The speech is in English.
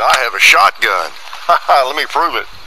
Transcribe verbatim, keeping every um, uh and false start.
I have a shotgun. Let me prove it.